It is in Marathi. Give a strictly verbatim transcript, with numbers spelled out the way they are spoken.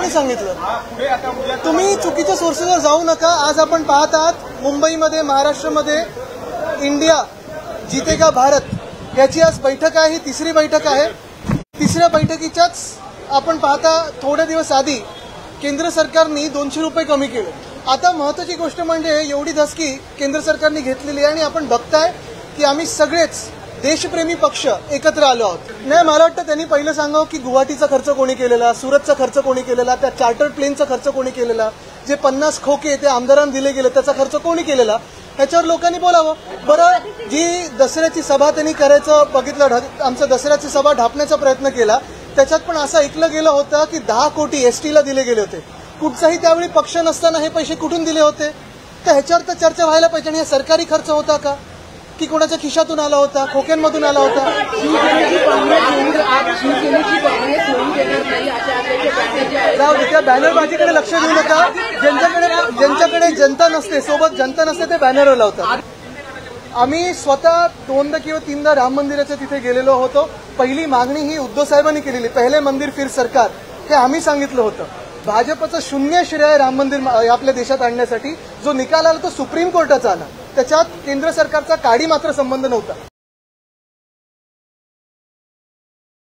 कोणी सांगितलं? तुम्ही चुकीच्या सोर्सेसवर जाऊ नका. आज आपण पाहत आहात मुंबईमध्ये, महाराष्ट्रामध्ये इंडिया जितेगा भारत याची आज बैठक आहे. ही तिसरी बैठक आहे. तिसऱ्या बैठकीच्याच आपण पाहता थोडे दिवस आधी केंद्र सरकारने दोनशे रुपये कमी केले. आता महत्वाची गोष्ट म्हणजे एवढी धसकी केंद्र सरकारने घेतलेली आहे आणि आपण बघताय की आम्ही सगळेच देशप्रेमी पक्ष एकत्र आलो आहोत. नाही, मला वाटतं त्यांनी पहिलं सांगावं की गुवाहाटीचा खर्च कोणी केलेला, सुरतचा खर्च कोणी केलेला, त्या चार्टर्ड प्लेनचा खर्च कोणी केलेला, जे पन्नास खोके ते आमदारांना दिले गेले त्याचा खर्च कोणी केलेला, ह्याच्यावर लोकांनी बोलावं. बरं, जी दसऱ्याची सभा त्यांनी करायचं बघितलं, आमचा दसऱ्याची सभा ढापण्याचा प्रयत्न केला, त्याच्यात पण असं ऐकलं गेलं होतं की दहा कोटी एसटीला दिले गेले होते. कुठचाही त्यावेळी पक्ष नसताना हे पैसे कुठून दिले होते? तर ह्याच्यावर तर चर्चा व्हायला पाहिजे. आणि हा सरकारी खर्च होता का की कोणाच्या खिशातून आला होता, खोक्यांमधून आला होता? जाऊ दे, त्या बॅनरबाजीकडे लक्ष देऊ नका. ज्यांच्याकडे ज्यांच्याकडे जनता नसते, सोबत जनता नसते, ते बॅनर लावतात. आम्ही स्वतः दोनदा किंवा तीनदा राम मंदिराच्या तिथे गेलेलो होतो. पहिली मागणी ही उद्धव साहेबांनी केलेली, पहिले मंदिर फिर सरकार, हे आम्ही सांगितलं होतं. भाजपचं शून्य श्रेय राम मंदिर आपल्या देशात आणण्यासाठी. जो निकाल आला तो सुप्रीम कोर्टाचा आला, त्याच्यात केंद्र सरकारचा काडी मात्र संबंध नव्हता.